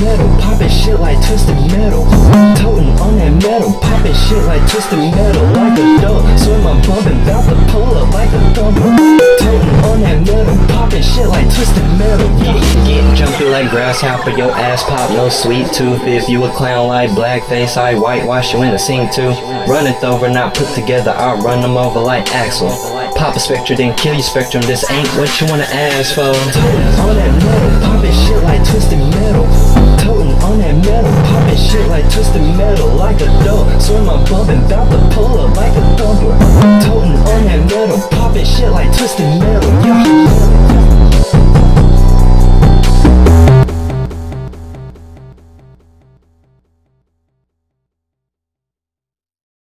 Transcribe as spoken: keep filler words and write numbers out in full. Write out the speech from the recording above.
metal, poppin' shit like twisted metal. Toting on that metal, poppin' shit like twisted metal. Like a dog, swim I'm bumpin', bout to pull up like a thumper. Toting on that metal, poppin' shit like twisted metal. Yeah, get jumpy like grasshopper, your ass pop, no sweet tooth. If you a clown like blackface, I whitewash you in a scene too. Runneth over, not put together, I'll run them over like Axel. Pop a spectre, then kill your spectrum, this ain't what you wanna ask for. Toting on that metal, poppin' shit like twisted metal. Toting on that metal, poppin' shit like twisted metal. Like a dog, swim I'm bumpin', bout to pull up like a thumper. Toting on that metal, poppin' shit like twisted metal. Yeah.